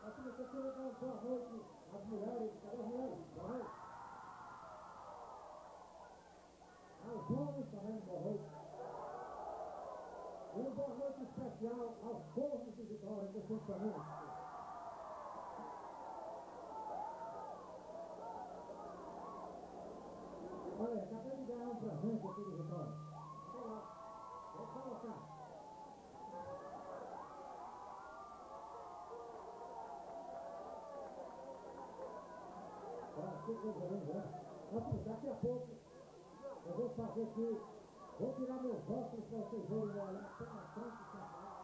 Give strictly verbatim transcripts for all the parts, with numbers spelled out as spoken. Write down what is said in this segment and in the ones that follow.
Aqui você quer dar uma boa noite às mulheres, cadê as mulheres? Boa noite. Aos homens também, boa noite. E uma boa noite especial aos povos de Vitória, que são também. Olha, acabei de ganhar um presente aqui de Vitória. Olha lá, vou colocar. Olha, que coisa linda, né? Assim, daqui a pouco eu vou fazer aqui, vou tirar meus óculos para vocês verem olhar até na frente e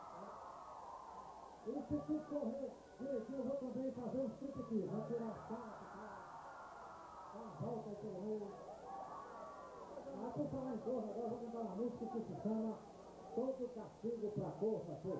e se tudo correr direitinho, eu vou também fazer um strip aqui, vou tirar as caras, dar uma volta aí pelo meio. Mas por falar em corno, agora eu vou cantar uma música que se chama Todo Castigo pra Corno, pô.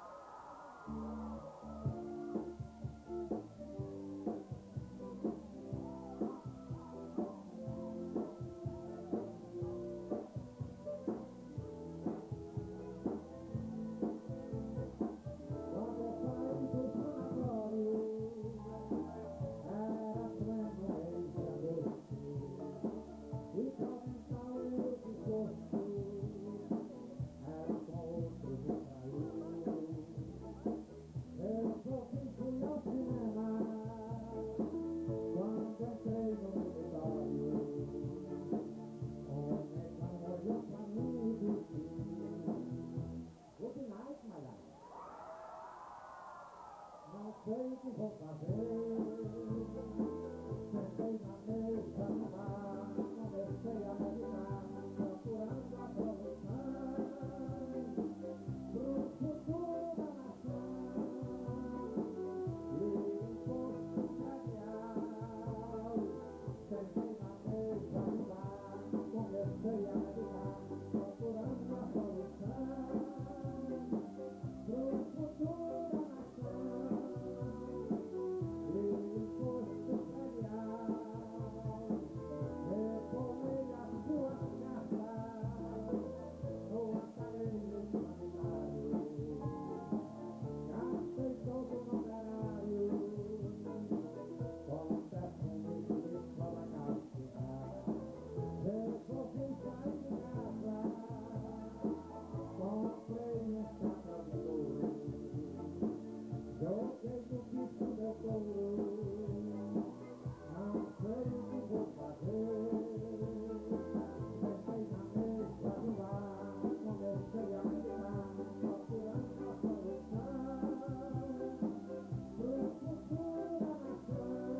Não sei o que vou fazer. Sentei na mesa do bar, comecei a meditar, procurando a solução pro futuro da nação. E imposto federal. Sentei na mesa do bar, comecei a meditar, procurando a solução pro futuro da nação. Joguei no bicho meu couro, não sei o que vou fazer. Sentei na mesa do bar, comecei a meditar, procurando a solução pro futuro da nação.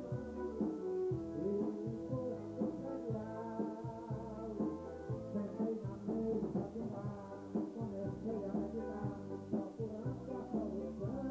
E imposto federal. Sentei na mesa do bar, comecei a meditar, procurando a solução.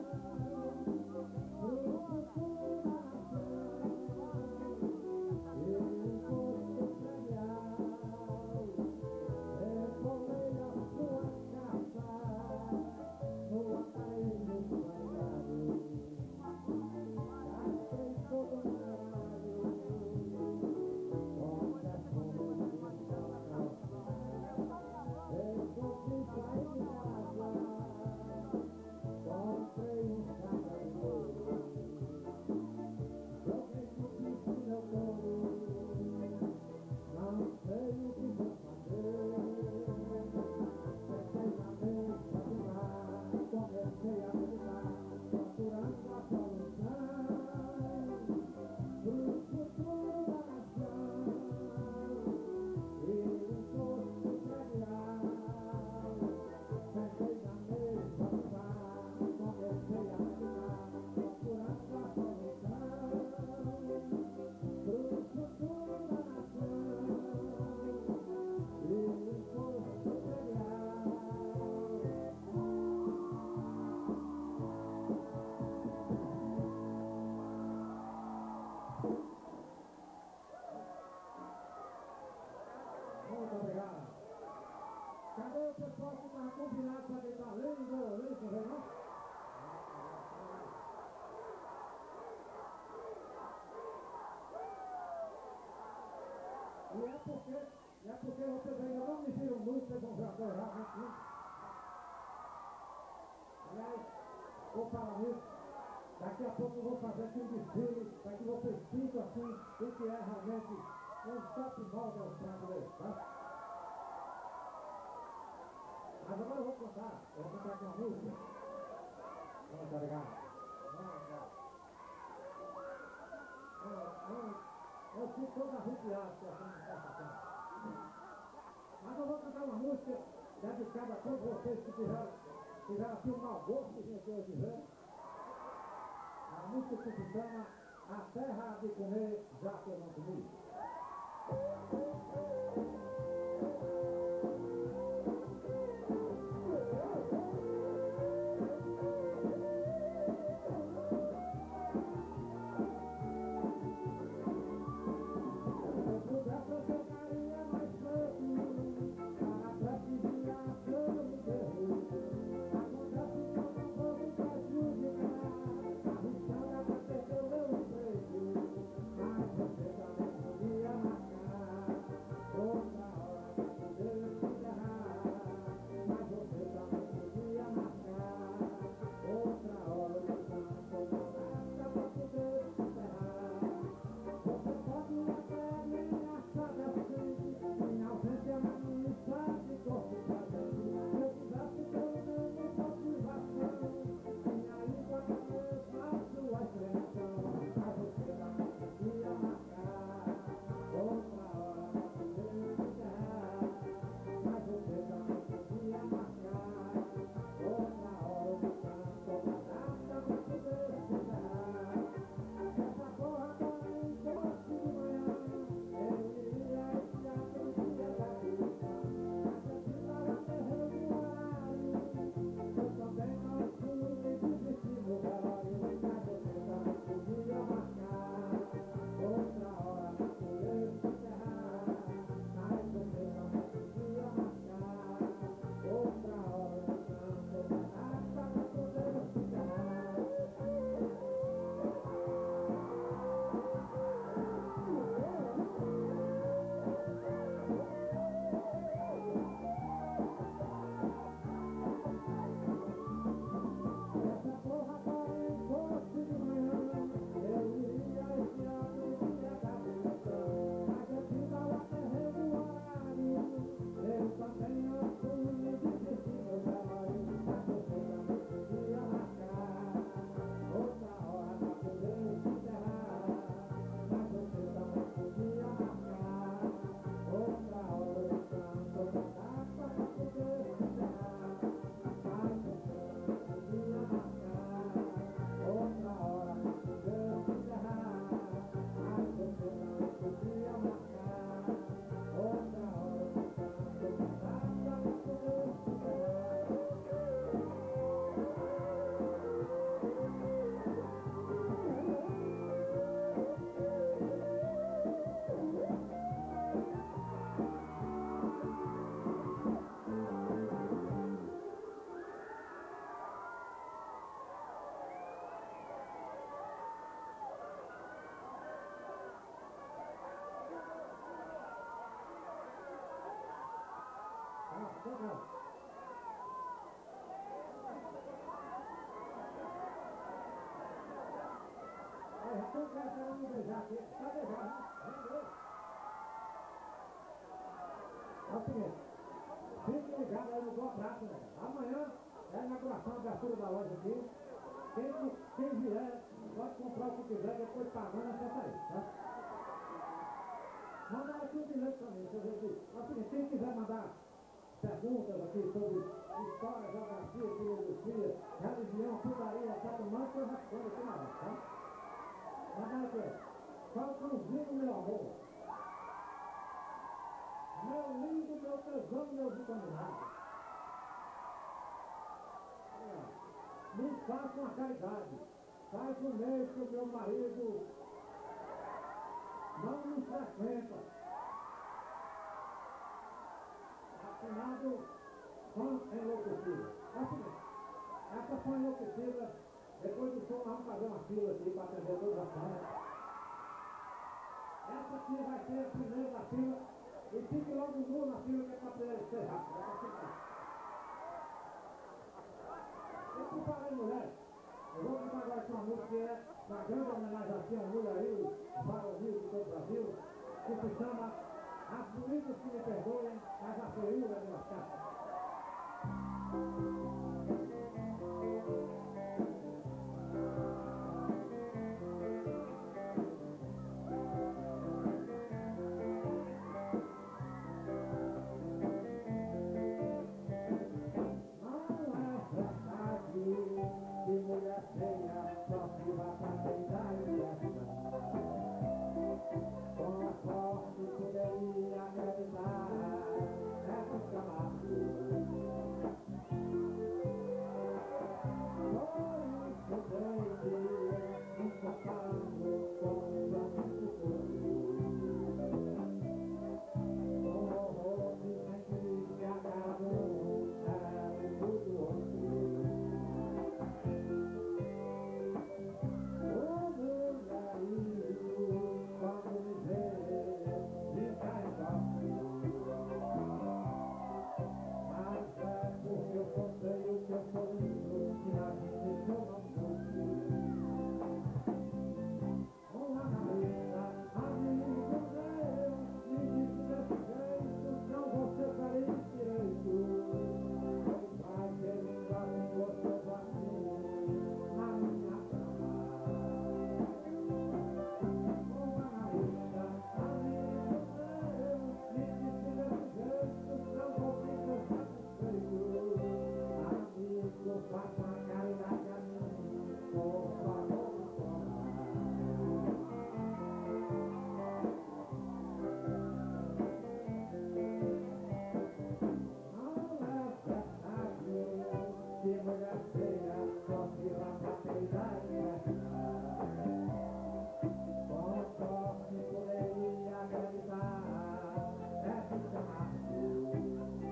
Muito obrigado. Cadê o pessoal que estava combinado para deitar lindo, lindo, vem não? E é porque, e é porque vocês ainda não me viram muito, vocês vão ver agora, né? Aliás, vou falar nisso. Daqui a pouco eu vou fazer aqui um desfile para que vocês sintam assim o que é realmente um top model brasileiro, tá? Mas agora eu vou contar, eu vou contar com uma música. Vamos, tá ligado? Vamos, tá. Eu fico todo arrepiado com essa manifestação. Mas eu vou cantar uma música dedicada a todos vocês que tiveram, tiveram aqui um mau gosto de aqui hoje ver. A música que se chama A Terra de Comer, Já Que Eu Não Comi. Legal. Olha, já estou querendo me beijar aqui. Tá beijar, né? É o seguinte, fique ligado aí no Boa Prata, né? Amanhã é a inauguração, a abertura da loja aqui. Quem, quem vier, pode comprar o que quiser, depois pagando é só sair, tá? Mandar aqui um bilhete pra mim, deixa eu ver aqui. É o seguinte, quem quiser mandar perguntas aqui sobre história, geografia, filosofia, religião, putaria, etcétera, manda que eu respondo aqui na hora, tá? Mandar aqui, Falcãozinho, meu amor. Meu lindo, meu tesão, meu vitaminado. Me faça uma caridade. Faz um mês que o meu marido não me frequenta. Assinado Fã Enlouquecida. É o seguinte, essa Fã Enlouquecida, depois do show, nós vamos fazer uma fila aqui para atender todas as fãs. Essa aqui vai ser a primeira da fila. E fique logo nu na fila que é para ser rápido. É para ficar. Eu te falei, mulher. Eu vou contar agora próxima música é uma grande homenagem aqui ao mulherio, varonil de todo o Brasil, que se chama As Bonitas que Me Perdoem, mas a Feiura de las Casas. Que mulher feia só se vai pra deitar e festa. Com a sorte poderia acreditar nessa escalada. Por isso deixe me comparando com os amigos do povo. Com horror de gente que acabou é tudo outro. Quando me vê, fica embaixo. Mas é porque eu contei o que eu sou lindo, que na vida eu não sou. Uma cabeça, amigo meu, me disse desse jeito, não vou ser feliz direito. Pois vai que ele já me gostou assim, na minha cama. Faça a caridade a mim, por favor, não é verdade que mulher feia só se vai pra peidar e festa. Com sorte poderia acreditar nesse chamado.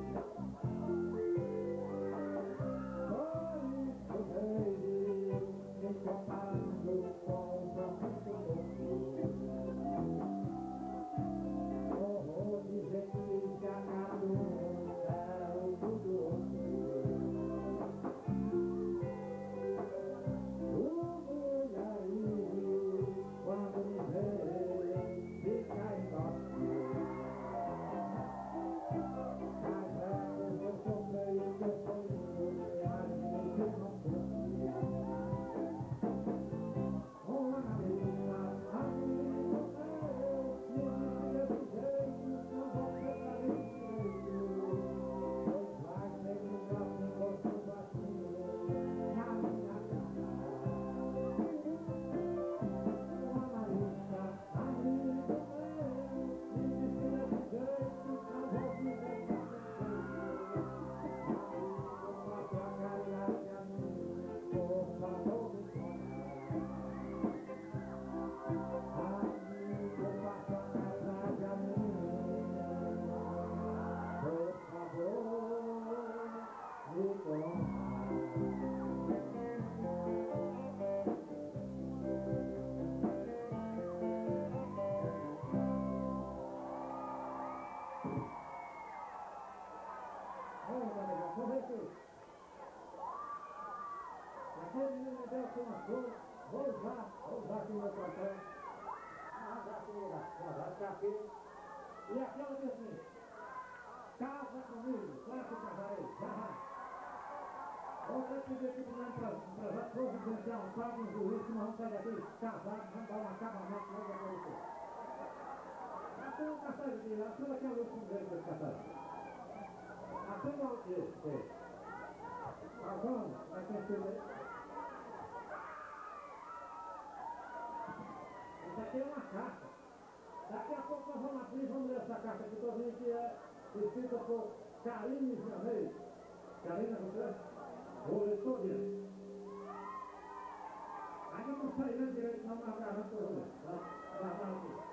Me comparando com os amigos do horror de gente que acabou é o mundo outro. O mulherio, quando me vê, fica embaixo. Mas é porque eu sou feio, que eu sou lindo, e a gente não fosse. Uma menina, amigo meu, me disse desse jeito, não vou ser feliz direito. Pois vai ser que já se encostou assim, na minha cara. Uma marista, amigo meu, me disse desse jeito, não vou viver sem jeito. Amigo, faça a caridade a mim, por favor, me conta. Amigo, faça a caridade a mim, por favor, me conta. Olha, meu amigo, vou ver aqui. Aquele menino me deu aqui uma coisa, vou usar, vou usar aqui o meu papel. Ah, já aqui, já vai ficar aqui. E aqui ela diz assim, casa comigo, claro que casarei, já vai. Vou ter que pedir aqui para o empresário providenciar um pago, um juiz, que nós vamos sair daqui casados, vamos dar um acabamento logo a você. Até um café de lá, tudo aqui é o último dele desse café. Até o último dele. Agora, vai ter que ver. Isso aqui é uma carta. Daqui a pouco nós vamos abrir, vamos ler essa carta aqui todinha, que é escrita por Karine Janeiro. Karine, você? Vou ler todinha. Ainda não saí lendo direito, não, mas garante que eu vou ler. Vai, vai, vai aqui.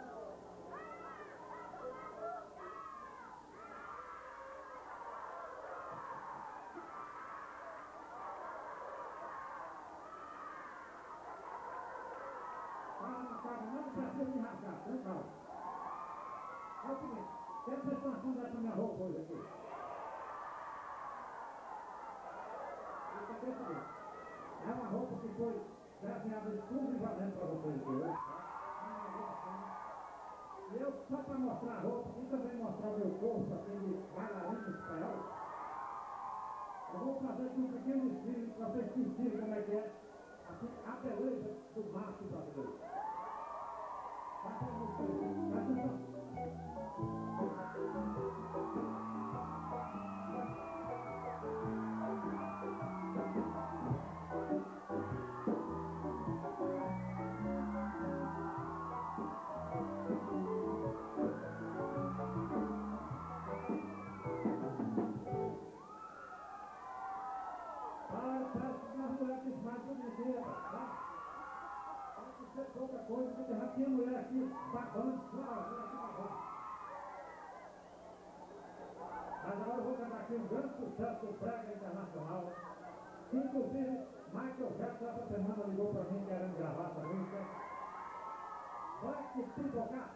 Não precisa me rasgar, tem calma. É o seguinte, quero prestar uma sondagem para minha roupa hoje aqui. Isso aqui é o seguinte, é uma roupa que foi Graças a Deus, exclusivamente para vocês dois. E eu, só para mostrar a roupa, e também mostrar meu corpo, aquele bailarino espanhol, eu vou fazer aqui um pequeno desfile para vocês sentirem como é que é assim, a beleza do macho brasileiro. Vai para vocês, vai atenção. Outra coisa, porque já tinha mulher aqui babando, mulher aqui babando. Mas agora eu vou cantar aqui um grande sucesso do Brega Internacional. Que inclusive Michael Jackson essa semana ligou para mim querendo gravar essa música. Vai que pipocar!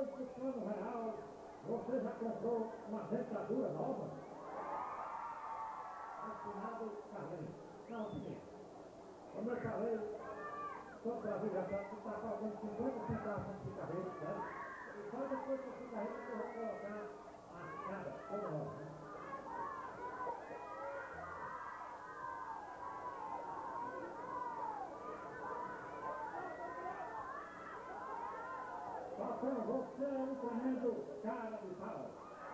Depois do plano real, você já comprou uma dentadura nova? Assinado Carlinhos. Não, sim. Como eu falei, todo o Brasil já sabe que está faltando cinquenta centavos de carreira, certo? E só depois desse carreira que eu vou colocar a escada toda nova. Patrão, você é um tremendo cara de pau.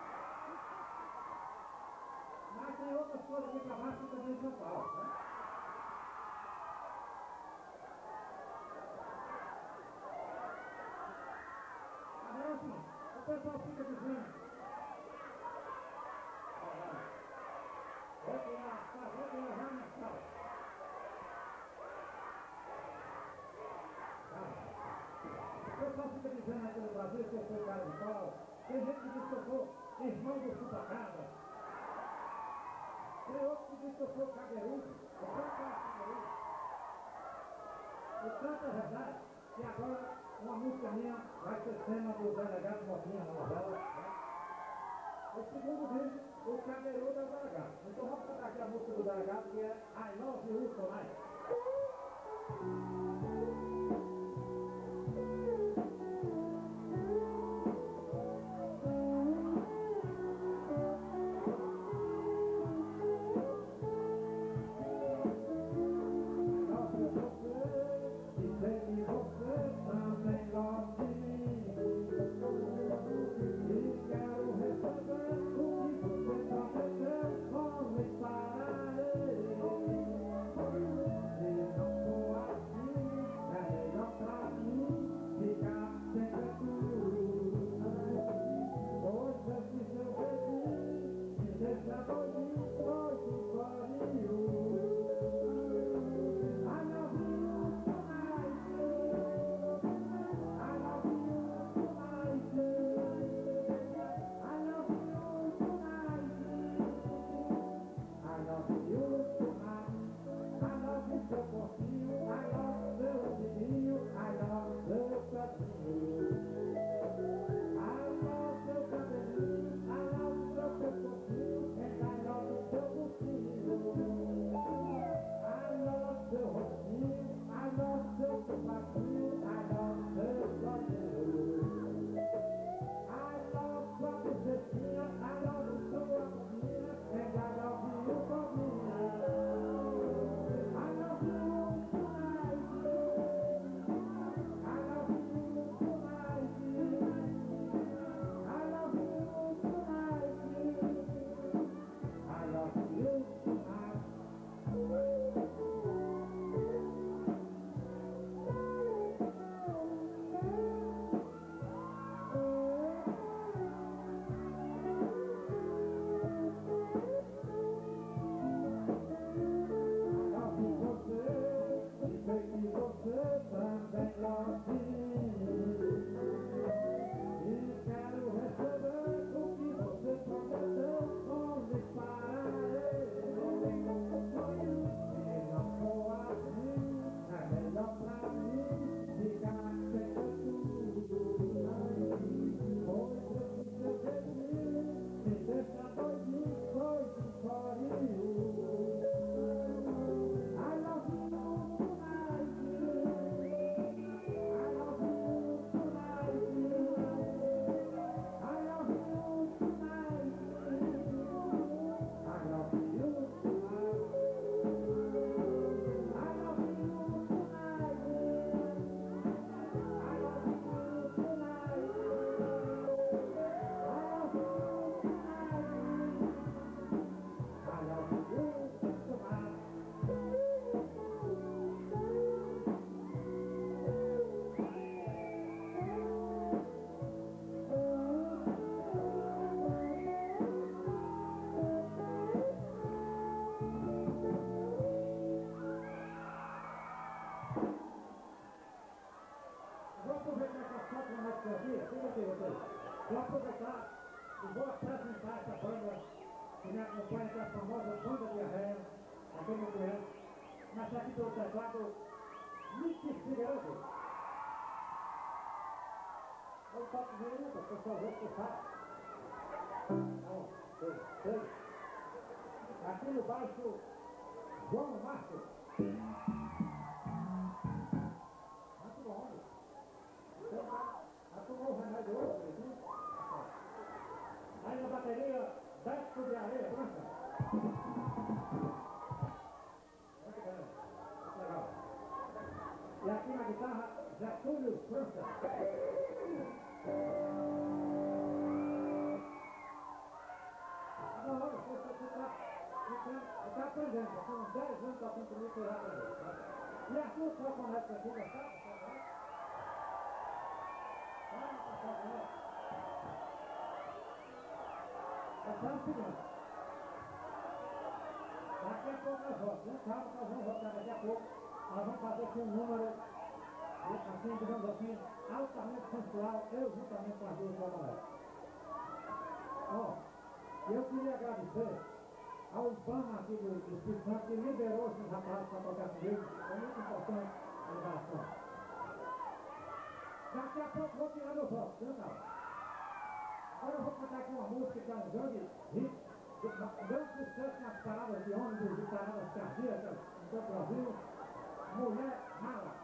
Mas tem outras coisas aqui para baixo que também são pau, né? Agora assim, o pessoal fica dizendo, vou tirar, tá, vou tirar já minha sala. O pessoal fica dizendo aqui no Brasil que eu sou cara de pau. Tem gente que diz que eu sou irmão do chupacabra. Tem outro que diz que eu sou cagueirudo. Eu sou cagueirudo. O tanto é verdade que agora uma música minha vai ser tema do delegado Motinha na novela. Né? O segundo diz o cagueirudo é o delegado. Então vamos cantar aqui a música do delegado que é I Love You Tonight. Vou aproveitar e vou apresentar essa banda que me acompanha, que é a famosa Banda de Arreia, a quem não conhece, mas aqui pelo teclado, Nick Figueiredo. Eu toco bem, eu só vou escutar. Um, dois, três. Aqui no baixo, João Márcio. Muito bom. Então, a tomou o remédio hoje, viu? Aí na bateria, Beto de Areia Branca. Muito bem. Muito legal. E aqui na guitarra, Getúlio França. Agora, olha, você está aprendendo, já são dez anos tocando comigo que eu já aprendi. E a sua troconete aqui, gostar? Então é o seguinte, daqui a pouco nós voltamos, né? Calma, nós vamos voltar daqui a pouco. Nós vamos fazer aqui um número, assim, digamos assim, altamente sensual, eu juntamente com as duas troconetes. Ó, eu queria agradecer ao Ibama aqui do Espírito Santo que liberou esses rapazes para tocar comigo. É muito importante a liberação. Daqui a pouco vou tirar meu voto, viu, cara? Agora eu vou cantar aqui uma música que é um grande hit, um grande sucesso nas paradas de ônibus e paradas cardíacas do Brasil. Mulher Mala.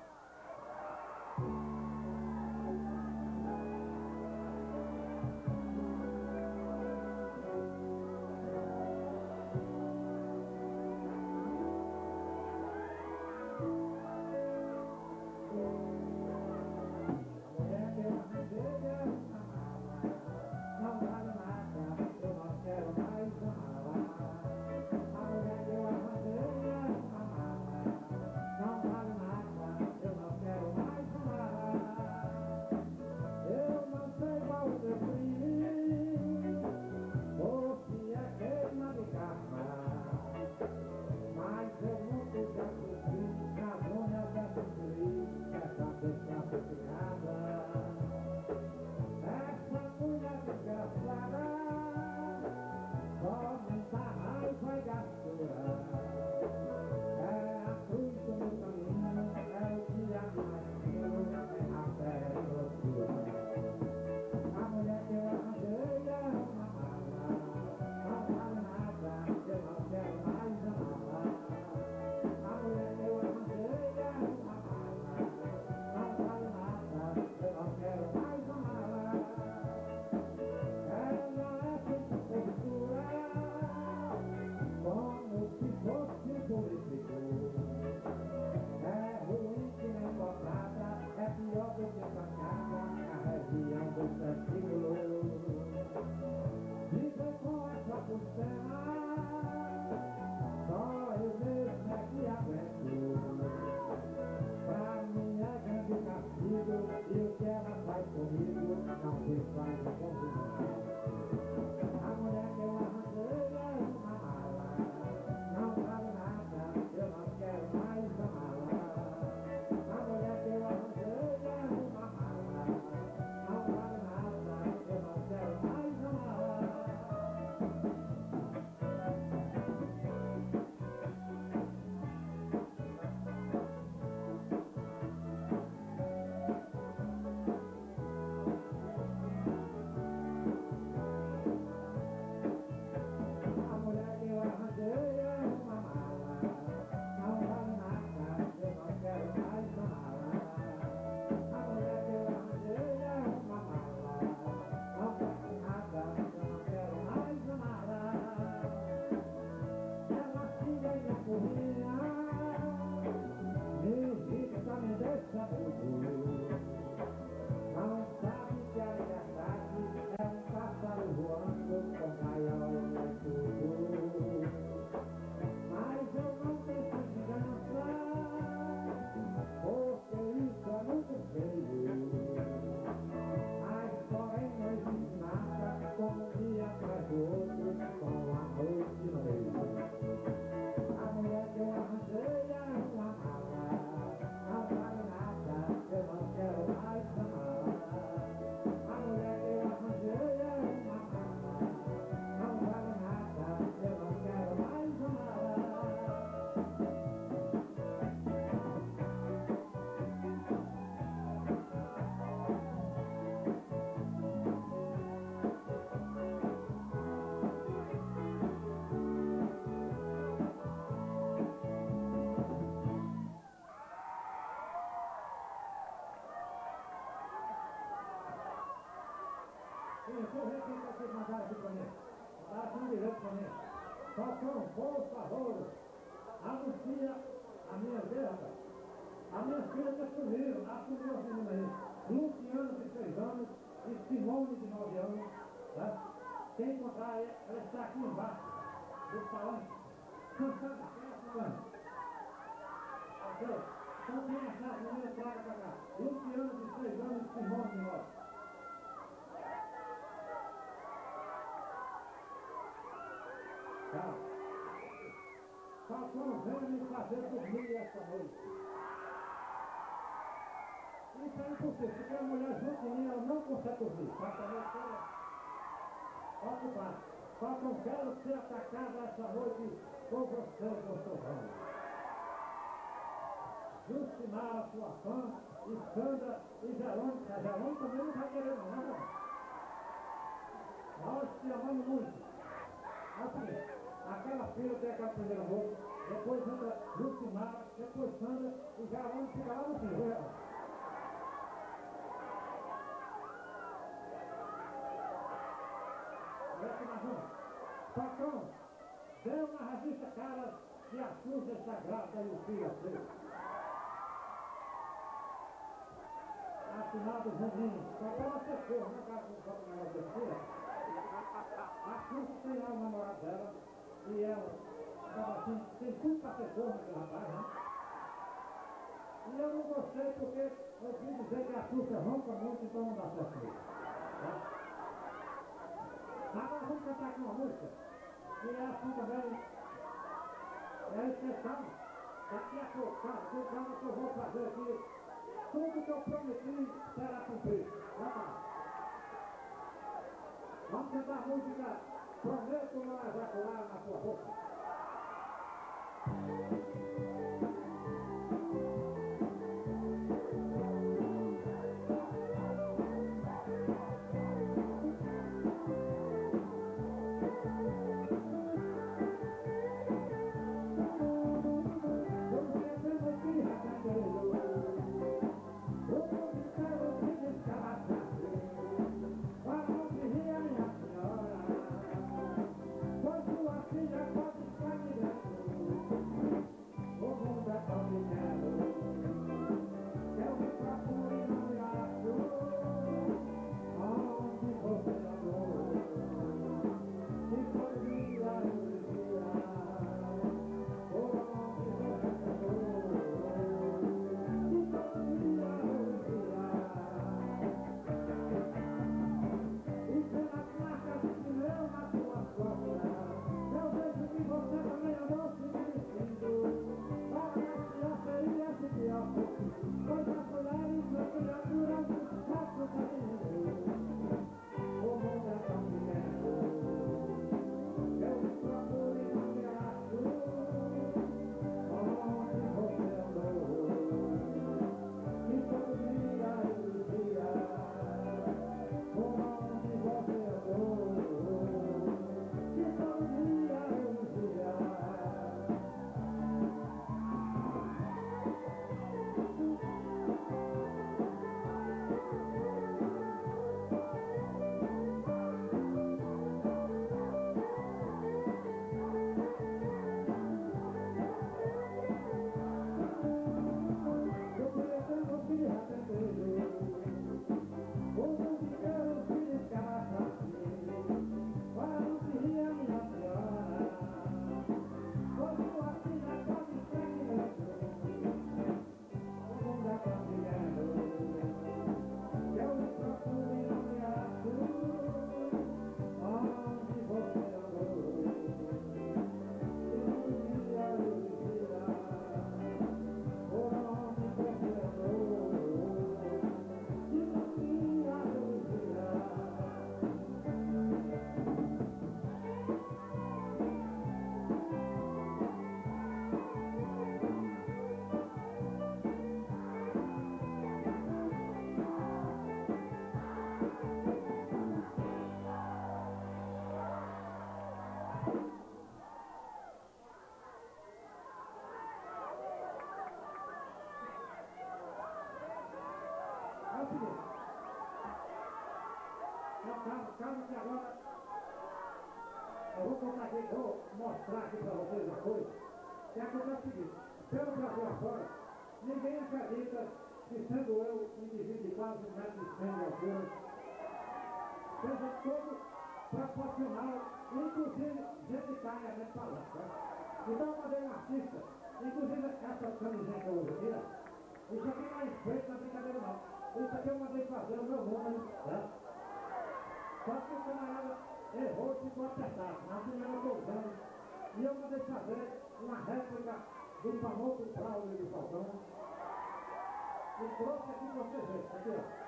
Sim, deixa eu ver quem tá aqui mandaram aqui pra mim. Mandaram aqui um direito pra mim. Falcão, por favor, anuncia a minha guerra. A minha filha me assumiu, assumiu as meninas aí. Luciano, de seis anos, e Simone, de nove anos. Né? Quem encontrar ela, ela está aqui embaixo do palanque, cantando essa. Ok? Então quem achar as meninas, traga pra cá. Luciano, de seis anos, e Simone, de nove. Tchau. Falcão, venha me fazer dormir esta noite. Isso é impossível. Se tem uma mulher junto de mim, ela não consegue dormir. Falcão, ocupado. Falcão, quero ser atacado esta noite por você, doutor Ramos. Justimar, sua fã, e Sandra e Jerônimo. A Jerônimo também não vai querer, não, né? Nós te amamos muito. Assim, aquela filha tem aquela primeira roupa, depois entra Lucimar, depois Sandra, e Jerônimo fica lá no fim. Falcão, dê uma revista cara que a Suza está grávida e o filho é seu. Assinado Juninho. Falcão não secou, não acaba com o copo na terceira. A Suza tem lá o namorado dela e ela estava assim, tem tudo para ser corno aquele rapaz, né? E eu não gostei porque eu ouvi dizer que a Suza ronca muito, então não dá certo mesmo. Tá? Agora vamos cantar aqui uma música. E é assim também, é a exceção. Daqui a pouco, cara, que o cara que eu vou fazer aqui, tudo que eu prometi será cumprido. Vamos lá. Vamos cantar a música Prometo Não Ejacular na Sua Boca. Minha senhora, quando sua filha pode calma que agora eu vou contar aqui, vou mostrar aqui para vocês uma coisa. Que acontece o seguinte, pelo Brasil afora, ninguém acredita que sendo eu um indivíduo de quase um metro e cem de altura, seja todo proporcional, inclusive gente de caia, né, falando, né? Então eu mandei um artista, inclusive essa camisinha que eu uso aqui, ó, isso aqui não é enfeite, não é brincadeira não. Isso aqui eu mandei fazer o meu número, né? Só que o camarada errou e ficou apertado, na primeira eu estou usando. E eu mandei fazer uma réplica do famoso Braulio do Falcão. E trouxe aqui para vocês verem, aqui ó.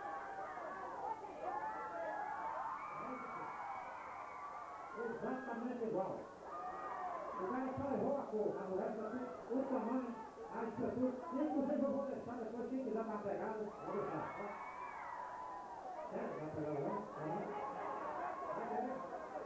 Exatamente igual. O cara só errou a cor, mas o resto aqui, o tamanho, a estrutura. Inclusive eu vou deixar depois, quem quiser dar uma pegada, vou deixar. Tá? Quer dar uma pegada lá? Vai querer?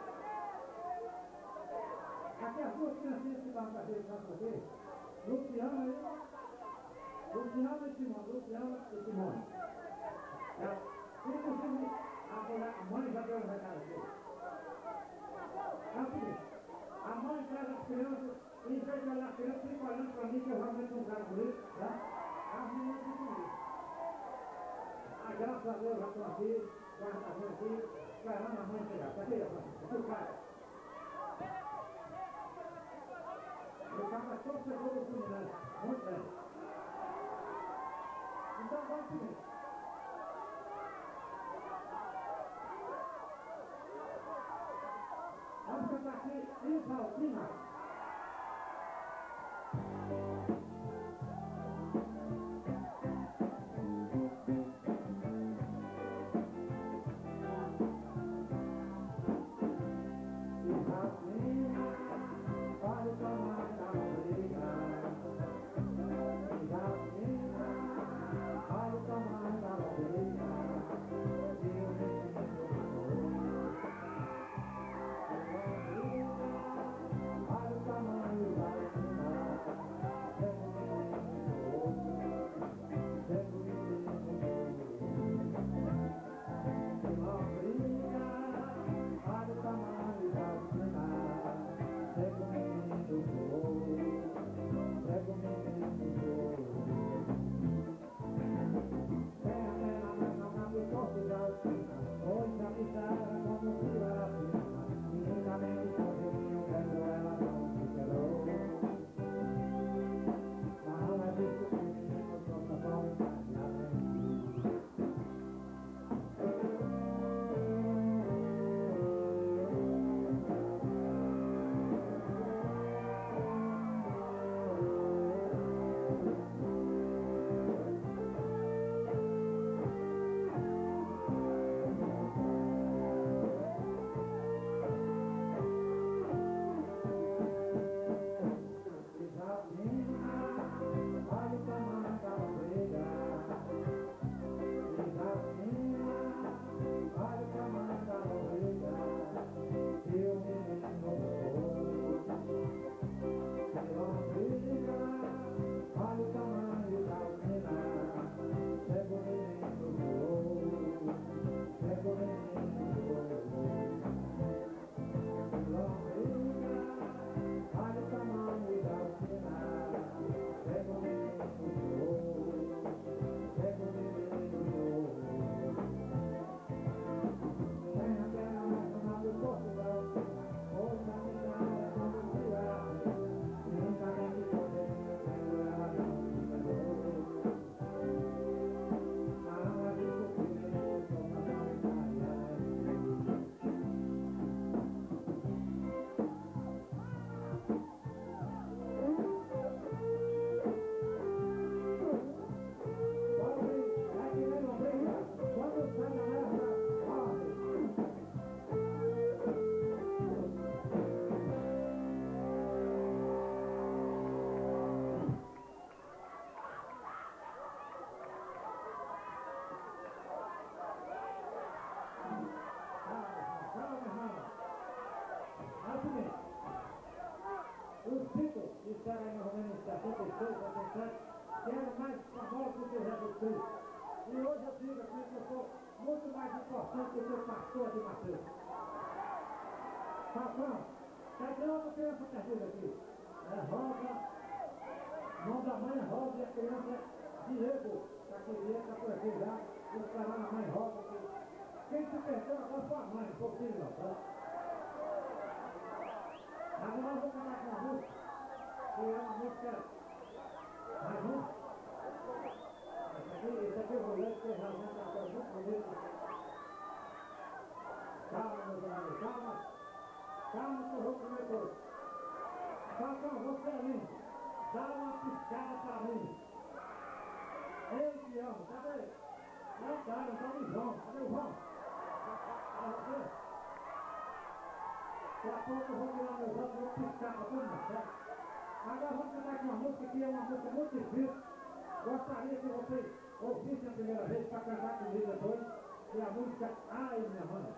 Aqui as duas criancinhas que estavam com a gente aqui, Luciana e Luciana e Simone, Luciana e Simone. É, inclusive a, mulher, a mãe já deu um recado aqui. É o seguinte, a mãe traz as crianças, e em vez de olhar as crianças, fica olhando para mim, que eu realmente sou um cara bonito, tá? As meninas ficam comigo. Ah, graças a Deus já estou aqui, guardadinho aqui, esperando a mãe chegar. Tá aqui, rapaz, aqui o cara. O cara é torcedor do Fluminense, muito bem. Então vamos seguir. Vamos cantar aqui Isaltina. Isaltina, olha o tamanho da briga. Isaltina, olha o tamanho da briga. E o menino olha o tamanho da menina, pega o menino, pega o menino, que lombriga, olha o tamanho da menina, pega o menino, pega o menino, tem a pena, mas não cabe o corpo da altina, hoje a miséria como se era fina, menina nem de sozinho, quero ela não se quebrou. Mas não é visto que o menino troca só um cadeado. Olha o tamanho da ovelha. Isaltina, olha o tamanho da ovelha. E o menino que lombriga, olha o tamanho da menina. Pega o menino, pega o menino. Lombriga, olha o tamanho da menina. Pega o menino, pega o menino. Tem a pena nacional do Portugal. Hoje a miséria como se era assim. Nunca nem de poder, quando ela não se quebrou. Mas não é visto que o menino toma só os Beatles disseram aí mais ou menos em setenta e seis, setenta e sete, que eram mais famosos do que o Jesus Cristo. E hoje eu digo aqui que eu sou muito mais importante do que o pastor de Mateus. Falcão, quer dizer outra criança perdida aqui? É Rosa, mão da mãe é Rosa e a criança é Diego, que aqui está por aqui já, vou ficar lá na mãe Rosa aqui. Quem se perdeu agora foi a mãe, foi o filho, tá? Agora eu vou cantar com uma música, que é uma música mais um. Esse aqui, esse aqui eu vou ler, porque realmente é uma coisa muito bonita. Calma, meus amigos, calma. Calma que eu vou comer tudo. Falcão, você é lindo. Dá uma piscada pra mim. Eu te amo, cadê? Não tá, não tá no João. Cadê o João? É você? Daqui a pouco eu vou tirar meus olhos e vou piscar pra todo mundo, certo? Agora vamos cantar com uma música que é uma música muito difícil. Gostaria que vocês ouvissem a primeira vez para cantar comigo depois. Que é a música Ai, minha mãe.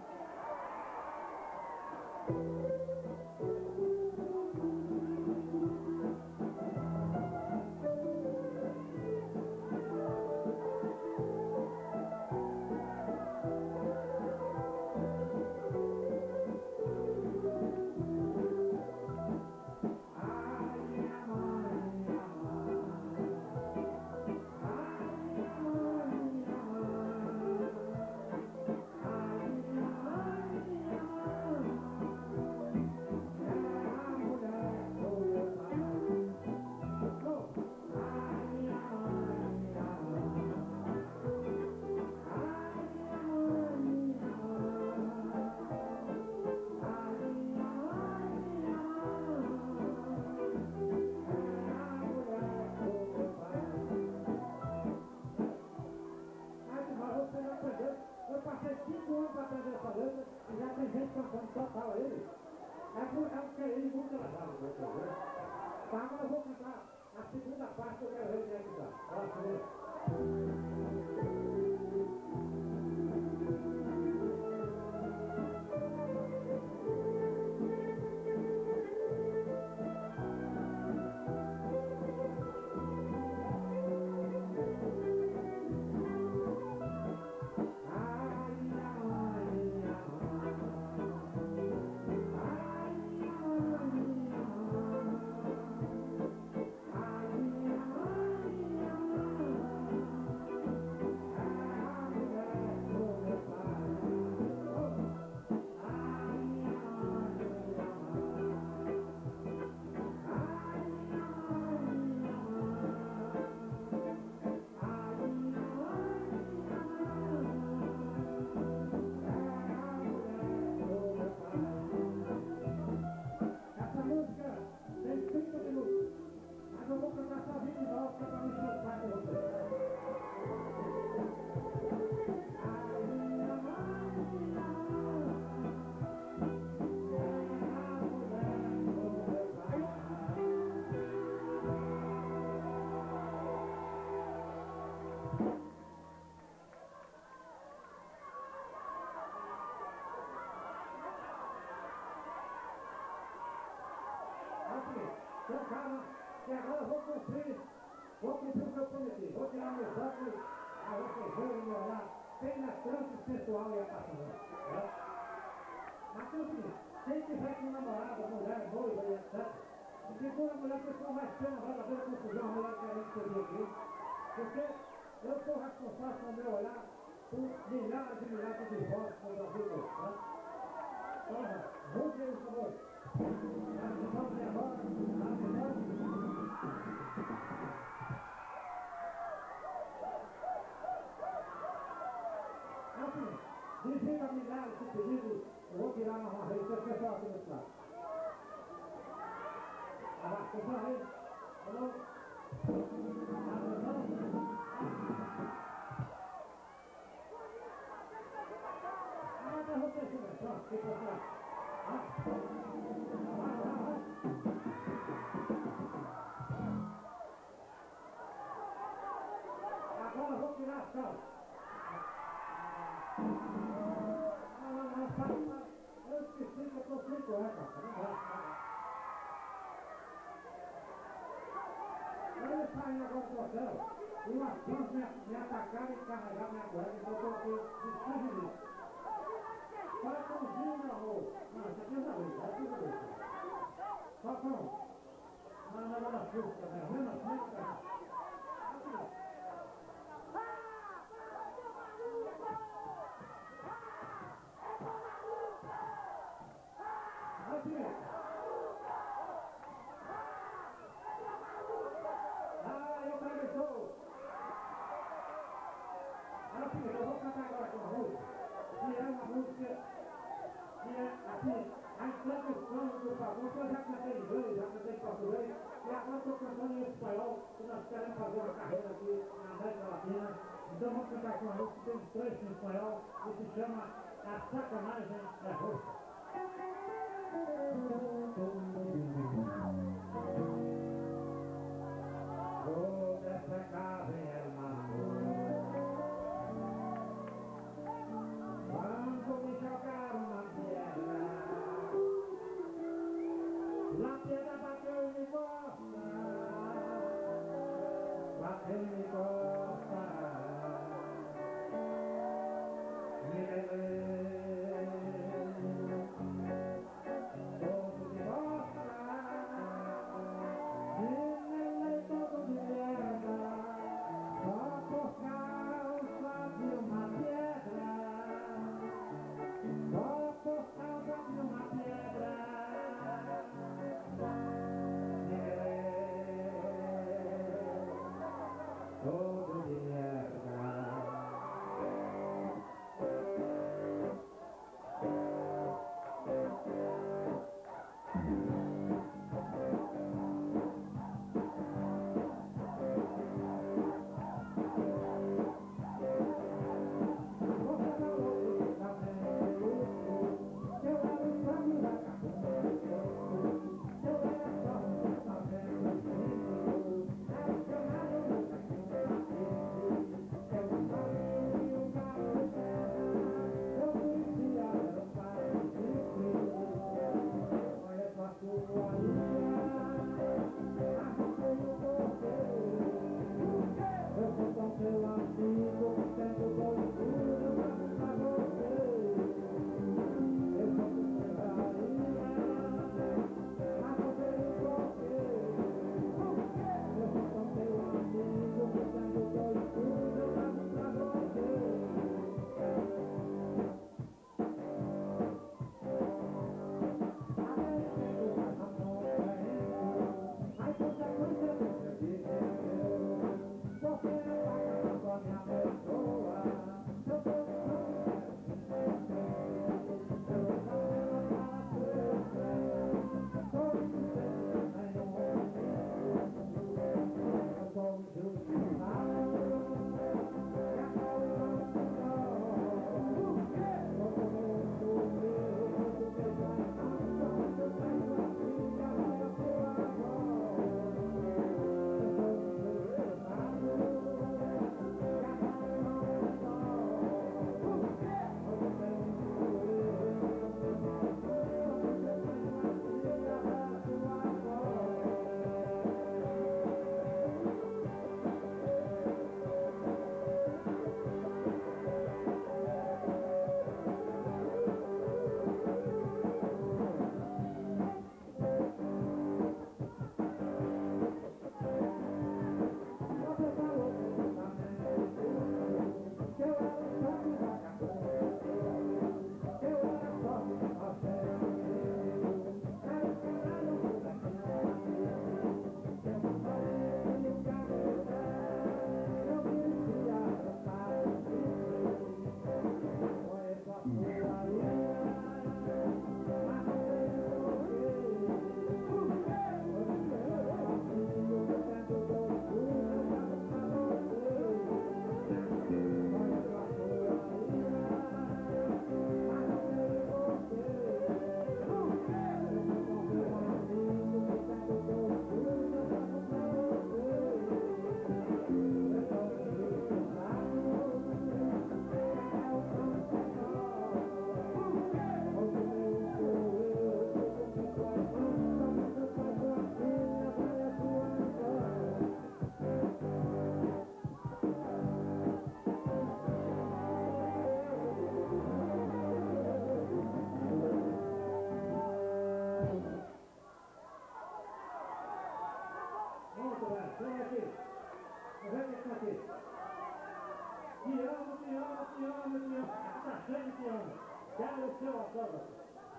Eu passei cinco anos para aprender essa letra e já tem gente cantando total a ele. É porque ele nunca levava, meu Deus. Tá, agora eu vou cantar a segunda parte que eu quero ver quem é que dá. Olha só. Então, calma, que agora eu vou cumprir, vou cumprir o que eu prometi. Vou tirar meus óculos, a vocês verem me olhar penetrante, sensual e apaixonante. Né? Mas tem o seguinte, quem tiver com namorada, mulher, noiva e etcétera, segura a mulher, porque senão vai ser uma verdadeira confusão, a mulher querendo subir aqui. Porque eu sou responsável com o meu olhar por milhares e milhares de divórcios no Brasil todo. Né? Então, vamos ver isso hoje. Vamos agora, assim, devido a milhares de pedidos, eu vou tirar uma vez, deixa eu pessoal aqui nesse lado. Ah, pessoal aí, alô? Ah, para você, senhor, pronto, fica pra lá. Ah, vai, vai, vai. Agora eu vou tirar as calças. Não, não, não, para, para. Eu esqueci que eu estou sem cueca, não vai. Eles saem agora do hotel. e umas fãs me, me atacaram e carregaram minha cueca, então eu tô aqui desfugir. Patrãozinho, meu amor. Não, isso aqui é da vez, é aqui da vez. Patrão, não, não, não, não, fruta, né? Vendo assim, cara? Aqui, ó. Aqui. Ah, eu atravessou. Aqui, eu vou cantar agora com uma música, que é uma música que é, assim, a introdução do favor, que eu já cantei em inglês, já cantei em português, e agora estou cantando em espanhol, que nós queremos fazer uma carreira aqui na América Latina. Então vamos cantar com uma música que tem um trecho em espanhol, que se chama A Sacanagem é Roxa. Toda essa casa é uma quando me jogaram uma piedra, a piedra bateu e me gosta, bateu e me gosta, me levei, todo de gosta, me levei todo de merda, só por causa de uma piedra. Só por causa de uma pedra.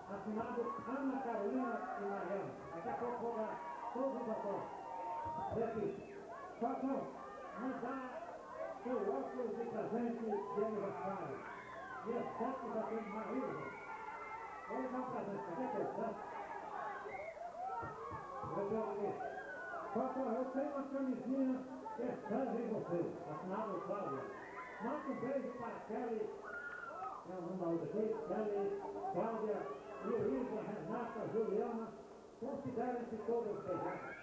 Assinado Ana Carolina e Mariana. Daqui a pouco vou dar todos os autógrafos. Repito. Falcão, me dá seu óculos de presente de aniversário. Dia sete já tem marido. Vou lhe dar um presente. Cadê que é, certo? Eu tenho aqui. Falcão, eu tenho uma camisinha que serve em você. Assinado Cláudio. Manda um beijo para Kelly. É o nome da outra aqui. Kelly, Cláudia, Luísa, Renata, Juliana. Considerem-se todos beijados.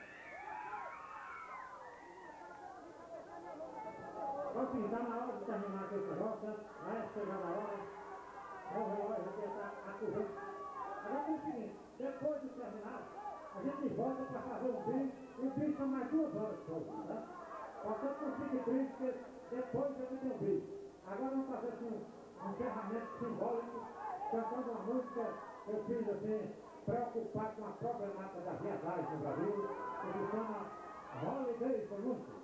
Assim, está na hora de terminar aqui esse negócio, vai chegar na hora, o relógio aqui está a correr. Agora é o seguinte, depois de terminar, a gente volta para fazer o bicho, e o bicho são mais duas horas depois, tá? Portanto, não fique triste, porque depois a gente tem o bicho. Agora vamos fazer assim, um encerramento simbólico, cantando uma música que eu fiz assim, preocupado com a problemática das viadagens no Brasil, que se chama Holiday Solution.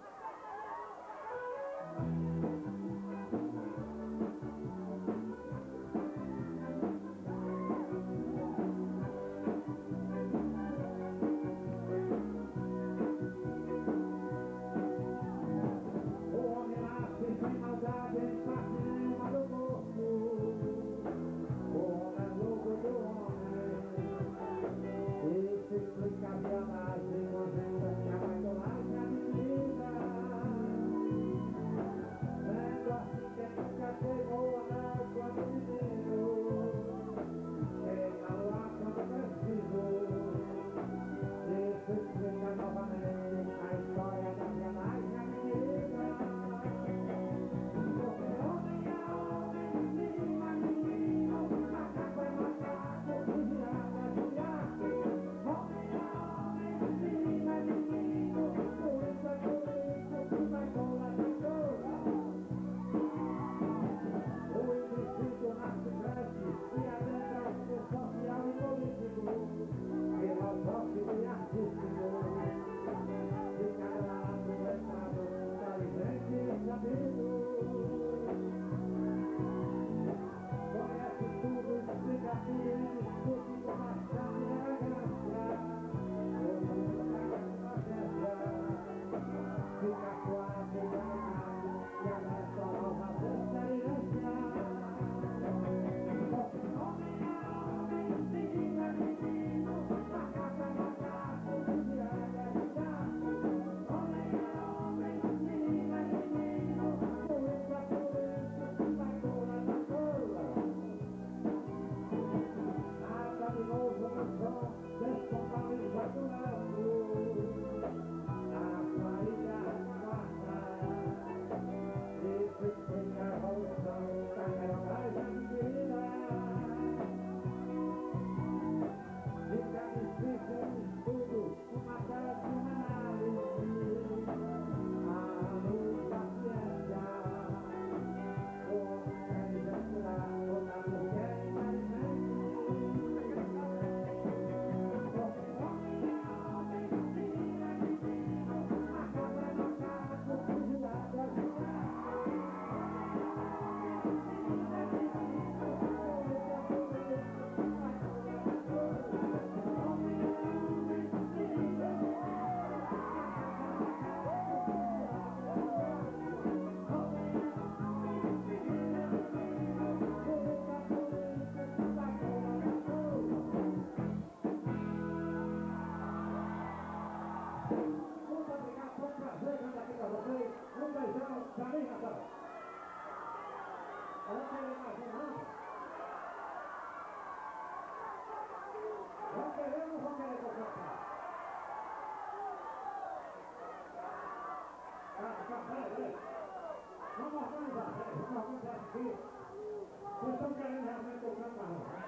Vamos organizar, vamos organizar aqui. Vocês estão querendo realmente que eu cante não, né?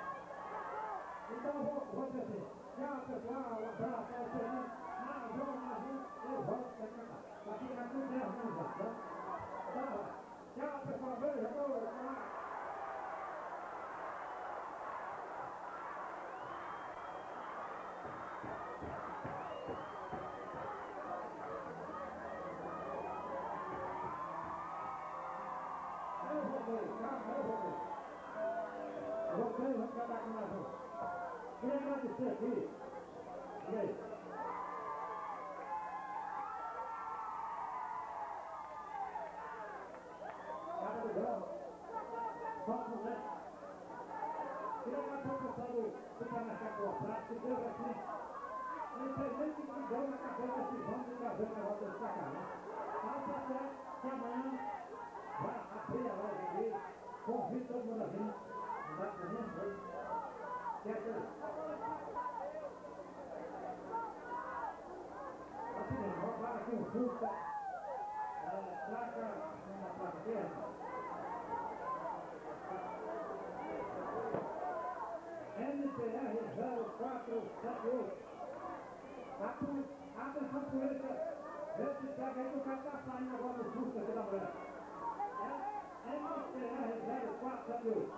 Então eu vou, vou dizer assim, tchau pessoal, um abraço, é isso aí, mais um, mais um, eu volto para cantar. Para ficar tudo bem organizado, tá? Então, tchau pessoal, beijo, amor, tchau. Eu voltei, calma, eu voltei. Voltei, vamos cantar com nós. Queria agradecer aqui. E aí? Cada do grama. Vamos, né? Queria agradecer o pessoal do supermercado Boa Praça, que Deus assim. Infelizmente que me deu na cabeça desse vamos de trazer o negócio desse pra cá, né? Mas tá certo que amanhã vai abrir a loja aqui. Convido todo mundo a vir. Não dá pra mim, foi? Quer dizer, assim mesmo, vou falar aqui um Fusca, é, placa, uma placa aqui, M P R zero quatro sete oito. Atenção polícia, vê se pega aí que o cara tá saindo agora do Fusca aqui da mulher. É M P R zero quatro sete oito.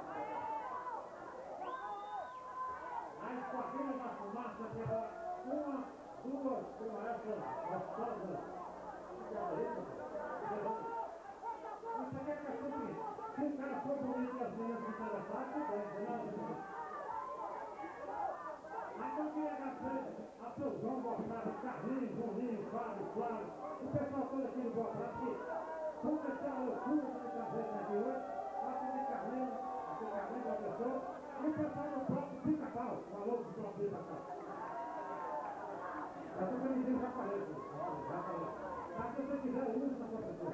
A esquadrilha da fumaça pegou uma, duas, uma essas gostosas. Isso aqui é questão que, se o cara for bonito e as meninas se interessarem, tudo bem, entendeu? Mas eu queria agradecer a seu João Boa Praça, Carlinhos, Juninho, Fábio, Flávio, o pessoal todo aqui do Boa Praça, que começou a loucura de trazer aqui hoje, lá também Carlinhos, aqui Carlinhos, a pessoa, e o pessoal do próprio Pica-Pau, o valor do próprio Pica-Pau. Eu tô bem, já falei, já falei. Mas se você quiser, use na sua pessoa.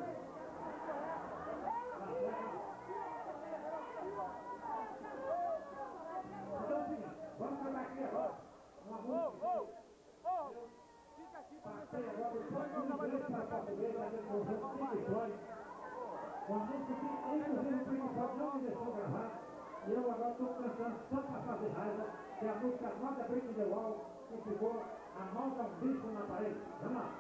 Então é o seguinte, vamos cantar aqui agora uma música. Passei agora do inglês para português, aquele conjunto Pink Floyd. Uma música que, inclusive, o Pink Floyd não me deixou gravar. E eu agora estou cantando só para fazer raiva, que é a música Not a Brick in the Wall, que ficou A Mão da um Bicho na Parede. Vamos lá.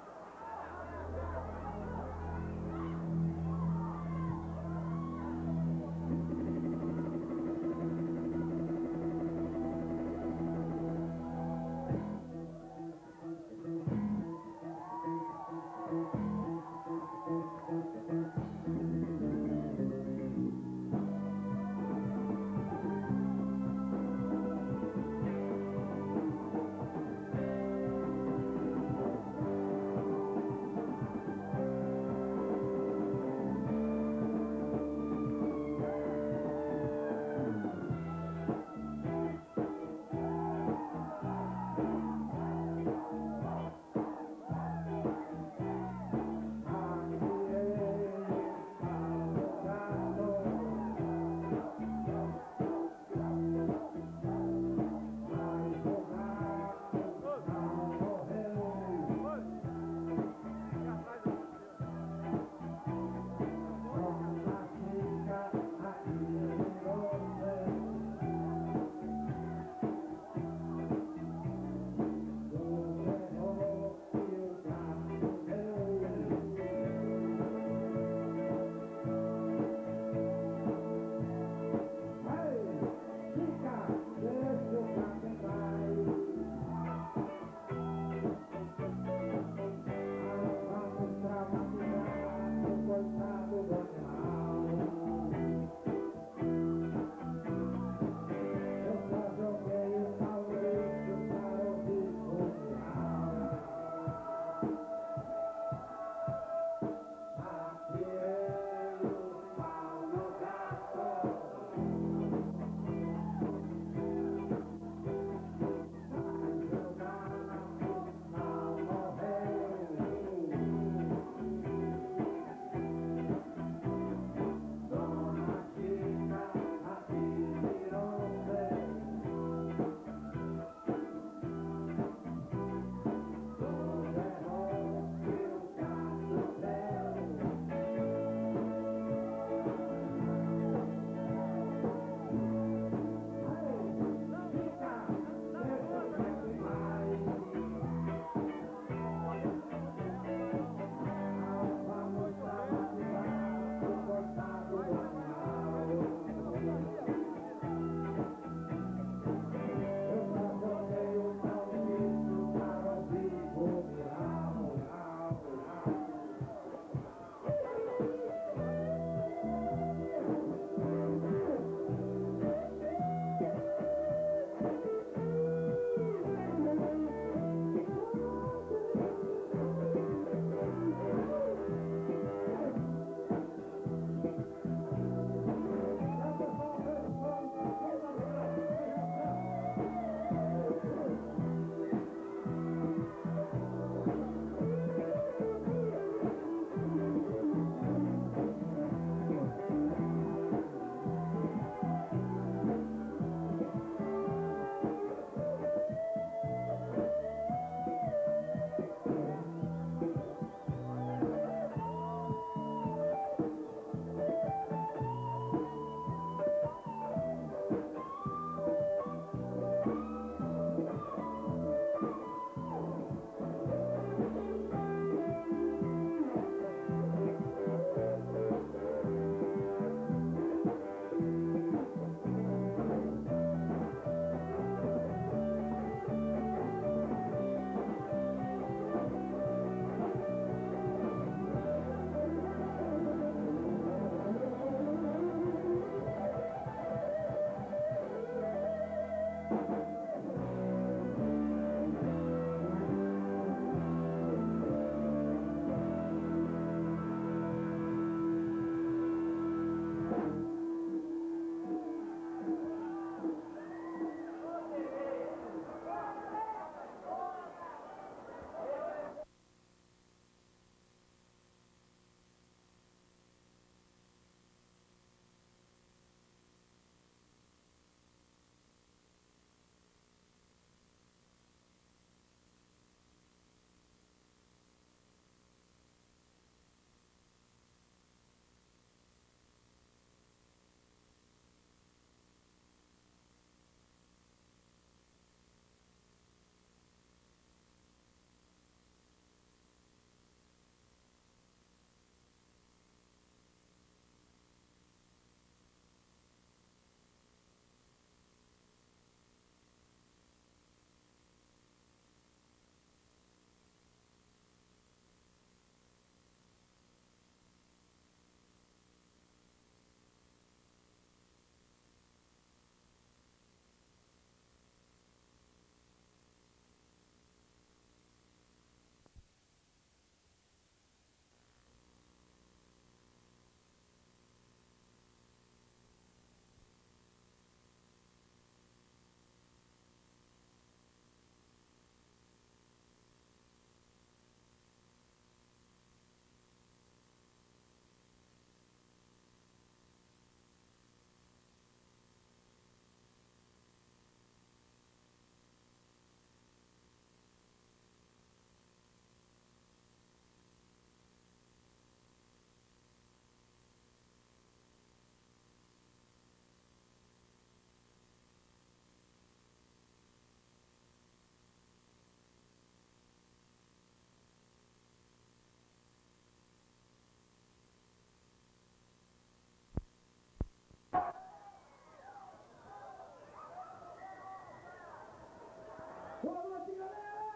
Boa noite, galera!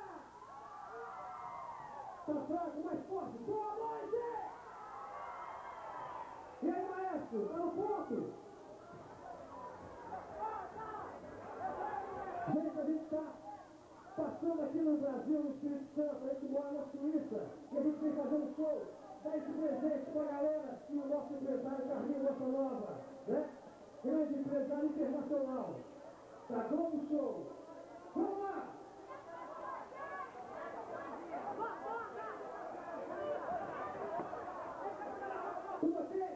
Tá fraco, mais forte. Boa noite! E aí, maestro? Tá no ponto? Gente, a gente tá passando aqui no Brasil, no Espírito Santo, a gente mora na Suíça, e a gente vem fazendo show. Dá esse presente pra galera e o nosso empresário Carlinhos Bossa Nova, né? Grande empresário internacional. Tá Globo Show. Vamos lá! Com você!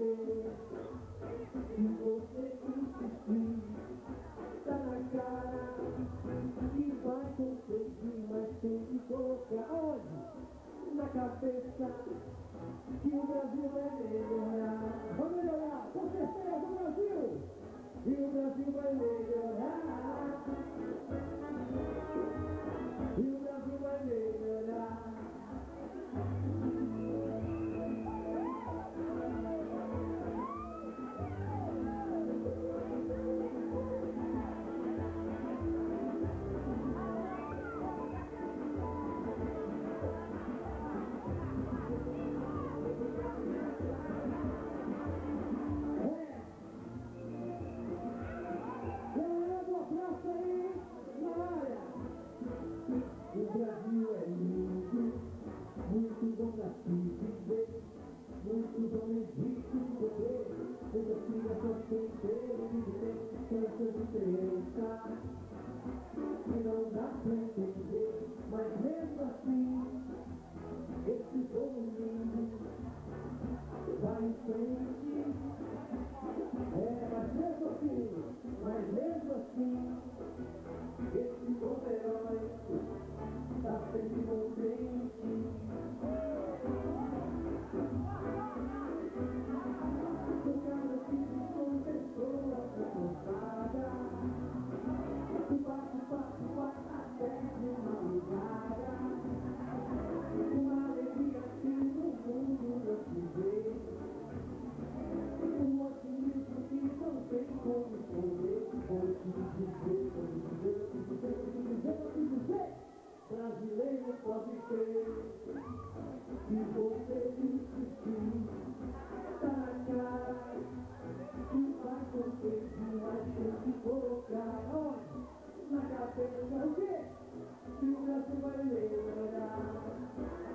ver. Se você insistir, tá na cara que vai conseguir, mas tem que colocar onde? Na cabeça que o Brasil vai melhorar. Vai melhorar, com certeza, o Brasil! E o Brasil vai melhorar. E o Brasil vai melhorar. O Brasil é lindo, muito bom pra se viver, muitos homens ricos de poder, muitas filhas só sem ter o que tem, coração de diferença, que não dá pra entender, mas mesmo assim, esse povo lindo vai em frente, é, mas mesmo assim, mas mesmo assim, esse povo herói tá sempre contente. O cara que com pessoa cansada, o bate-papo vai até uma ligada, uma alegria que no mundo não se vê, um otimismo que não tem como esconder. Vou te dizer, vou te dizer, vou te dizer, vou te dizer, vou te dizer. Brasileiro pode crer, se você insistir, tá na cara que vai conseguir, mas tem que colocar onde? Na cabeça o quê? Que o Brasil vai melhorar.